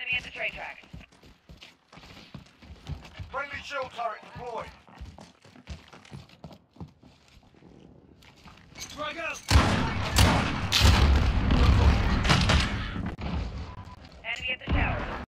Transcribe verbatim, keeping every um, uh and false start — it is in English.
Enemy at the train tracks. Friendly shield turret deployed. Frag out!